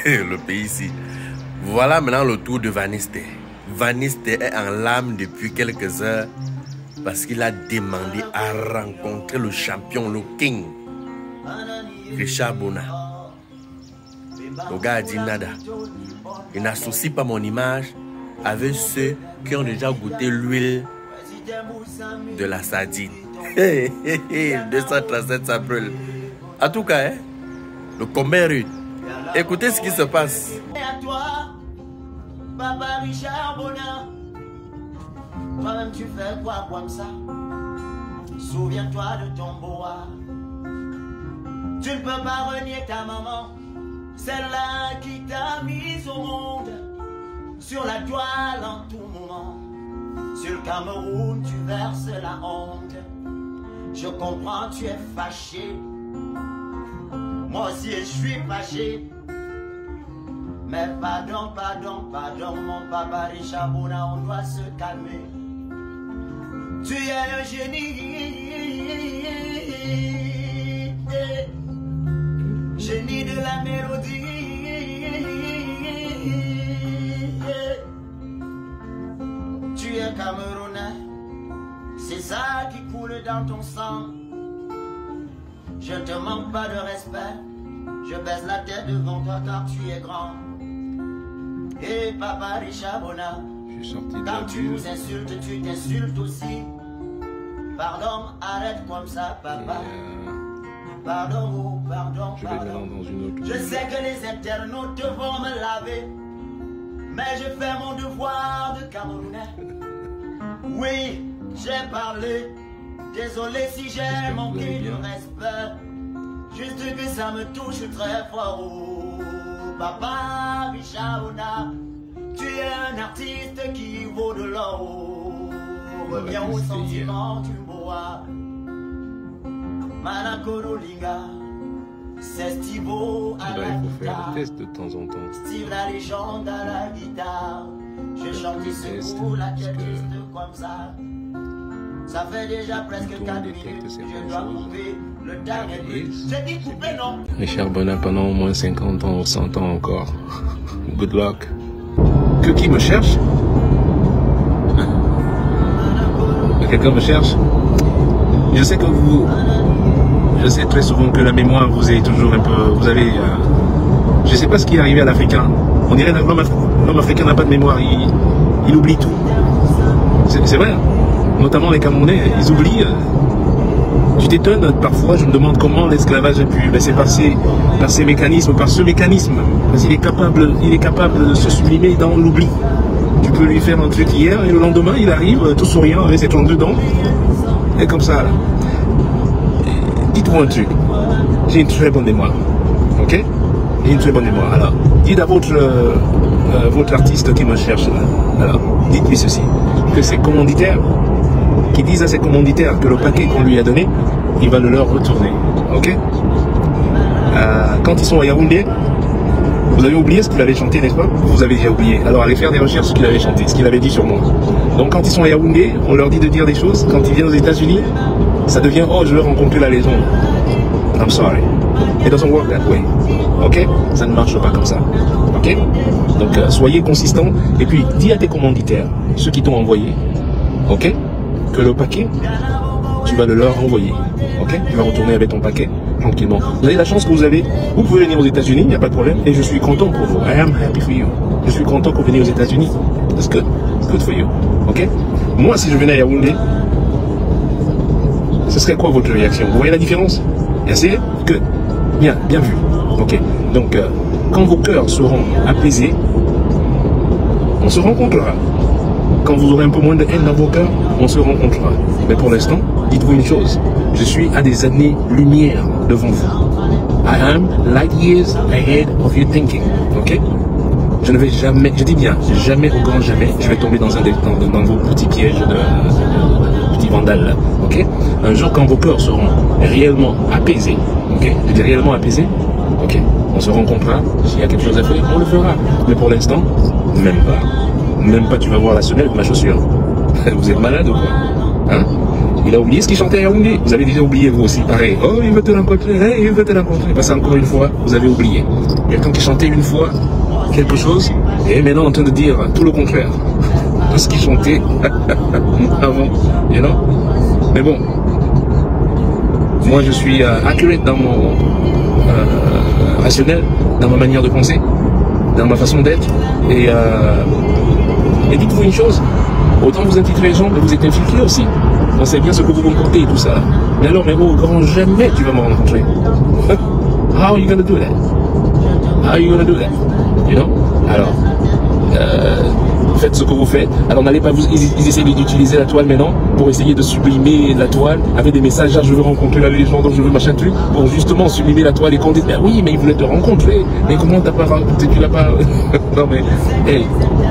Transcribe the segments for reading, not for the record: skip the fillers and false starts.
le pays ici. Voilà maintenant le tour de Vaniste. Vaniste est en larmes depuis quelques heures parce qu'il a demandé à rencontrer le champion, le king, Richard Bona. Le gars a dit nada. Il n'associe pas mon image avec ceux qui ont déjà goûté l'huile de la sardine. 237, ça brûle. En tout cas, le combat est rude. Écoutez ce qui se passe. Et à toi, Papa Richard Bona, toi-même tu fais quoi comme ça? Souviens-toi de ton boa. Tu ne peux pas renier ta maman, celle-là qui t'a mise au monde. Sur la toile en tout moment, sur le Cameroun tu verses la honte. Je comprends, tu es fâché. Moi aussi je suis fâché. Mais pardon, pardon, pardon, mon papa Richard Bona, on doit se calmer. Tu es un génie, génie de la mélodie. Tu es Camerounais, c'est ça qui coule dans ton sang. Je ne te manque pas de respect, je baisse la tête devant toi car tu es grand. Et papa Richard Bona, quand tu nous insultes, tu t'insultes aussi. Pardon, arrête comme ça, papa. Pardon, oh, pardon, pardon. Je sais que les internautes vont me laver, mais je fais mon devoir de Camerounais. Oui, j'ai parlé. Désolé si j'ai manqué de respect. Juste que ça me touche très fort. Oh, papa Richard Bona, tu es un artiste qui vaut de l'or. Reviens au sentiment du bois. Manakorolinga, c'est Stivo à la guitare. De temps en temps. Steve la légende à la guitare. Je chante ce coup, la tête juste comme ça. Ça fait déjà presque 4 minutes. Je dois couper le dernier but. J'ai dit couper, non? Richard Bona pendant au moins 50 ans, 100 ans encore. Good luck. Que qui me cherche? Quelqu'un me cherche? Je sais que vous... Je sais très souvent que la mémoire vous est toujours un peu... Vous avez... je ne sais pas ce qui est arrivé à l'Africain. On dirait que l'homme africain n'a pas de mémoire. Il oublie tout. C'est vrai. Notamment les Camerounais, ils oublient. Tu t'étonnes, parfois je me demande comment l'esclavage a pu. Ben, c'est par ces mécanismes, par ce mécanisme. Parce qu'il est capable de se sublimer dans l'oubli. Tu peux lui faire un truc hier et le lendemain il arrive tout souriant avec ses tongs dedans. Et comme ça. Dites-moi un truc. J'ai une très bonne mémoire. Ok? J'ai une très bonne mémoire. Alors, dites à votre artiste qui me cherche là. Alors, dites-lui ceci. Que ses commanditaires, qui disent à ses commanditaires que le paquet qu'on lui a donné, il va le leur retourner. Ok? Quand ils sont à Yaoundé, vous avez oublié ce qu'il avait chanté, n'est-ce pas? Vous avez déjà oublié. Alors allez faire des recherches sur ce qu'il avait chanté, ce qu'il avait dit sur moi. Donc quand ils sont à Yaoundé, on leur dit de dire des choses. Quand ils viennent aux États-Unis, ça devient oh, je veux rencontrer la légende. I'm sorry. It doesn't work that way. Ok? Ça ne marche pas comme ça. Ok? Donc soyez consistants et puis dis à tes commanditaires, ceux qui t'ont envoyé, ok? Que le paquet, tu vas le leur envoyer. Ok? Tu vas retourner avec ton paquet tranquillement. Vous avez la chance que vous avez. Vous pouvez venir aux États-Unis, il n'y a pas de problème. Et je suis content pour vous. I am happy for you. Je suis content que vous veniez aux États-Unis. That's good. Good for you. Ok? Moi, si je venais à Yaoundé, ce serait quoi votre réaction? Vous voyez la différence? Essayez que. Bien vu. Ok? Donc, quand vos cœurs seront apaisés, on se rencontrera. Quand vous aurez un peu moins de haine dans vos cœurs, on se rencontrera. Mais pour l'instant, dites-vous une chose. Je suis à des années-lumière devant vous. I am light years ahead of your thinking. Ok? Je ne vais jamais, je dis bien, jamais au grand jamais, je vais tomber dans vos petits pièges de petits vandales. Ok? Un jour, quand vos cœurs seront réellement apaisés, ok? Je dis réellement apaisés, ok? On se rencontrera. S'il y a quelque chose à faire, on le fera. Mais pour l'instant, même pas. Même pas, tu vas voir la semelle de ma chaussure. Vous êtes malade ou quoi? Hein? Il a oublié ce qu'il chantait à Yaoundé. Vous avez déjà oublié vous aussi. Pareil. Oh, il veut te rencontrer. Hey, il veut te rencontrer. Parce qu'encore une fois, vous avez oublié. Quelqu'un qui chantait une fois quelque chose et maintenant en train de dire tout le contraire de ce qu'il chantait avant. You know? Mais bon. Moi, je suis accurate dans mon rationnel, dans ma manière de penser, dans ma façon d'être. Et dites-vous une chose, autant vous êtes les gens, mais vous êtes infiltrés aussi. On sait bien ce que vous comptez et tout ça. Mais alors, mais au grand jamais tu vas me rencontrer. How are you gonna do that? How are you gonna do that? You know? Alors, faites ce que vous faites. Alors n'allez pas ils essayent d'utiliser la toile maintenant pour essayer de sublimer la toile avec des messages, je veux rencontrer la légende, je veux machin truc, pour justement sublimer la toile et qu'on dise, ben oui, mais il voulait te rencontrer, mais comment t'as pas rencontré, tu l'as pas... Non mais, hey,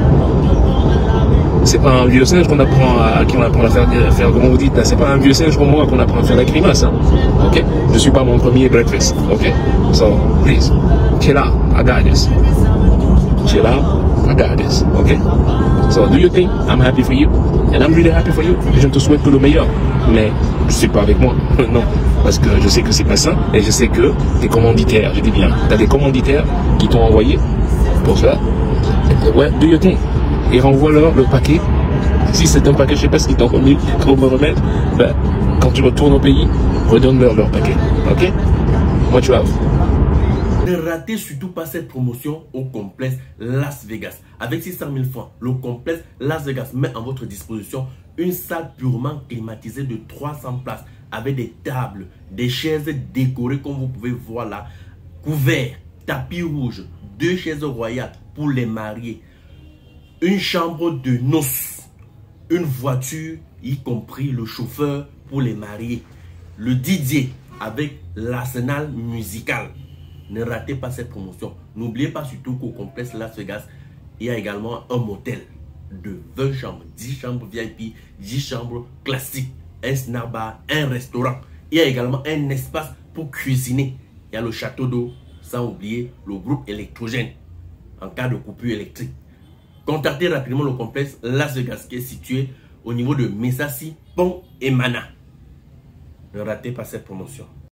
c'est pas un vieux singe qu'on apprend à qui on apprend à faire comment vous dites, c'est pas un vieux singe comme moi qu'on apprend à faire la grimace, hein. Ok? Je suis pas mon premier breakfast, ok? So, please, chill out, I got this. Chill out, I got this, ok? So, do you think I'm happy for you? And I'm really happy for you. Je ne te souhaite que le meilleur. Mais je suis pas avec moi. Non. Parce que je sais que c'est pas ça. Et je sais que tes commanditaires, je dis bien, tu as des commanditaires qui t'ont envoyé pour ça. Ouais, do you think? Et renvoie-leur le paquet. Si c'est un paquet, je sais pas ce qu'ils t'ont remis pour me remettre. Ben, quand tu retournes au pays, redonne-leur leur paquet. Ok? Moi, tu as. Ne ratez surtout pas cette promotion au complexe Las Vegas. Avec 600 000 francs, le complexe Las Vegas met à votre disposition une salle purement climatisée de 300 places avec des tables, des chaises décorées comme vous pouvez voir là, couverts, tapis rouge, 2 chaises royales pour les mariés, une chambre de noces, une voiture, y compris le chauffeur pour les mariés, le DJ avec l'arsenal musical. Ne ratez pas cette promotion. N'oubliez pas surtout qu'au complexe Las Vegas, il y a également un motel de 20 chambres, 10 chambres VIP, 10 chambres classiques, un snack bar, un restaurant. Il y a également un espace pour cuisiner. Il y a le château d'eau, sans oublier le groupe électrogène en cas de coupure électrique. Contactez rapidement le complexe Las Vegas qui est situé au niveau de Messassi, Pont et Mana. Ne ratez pas cette promotion.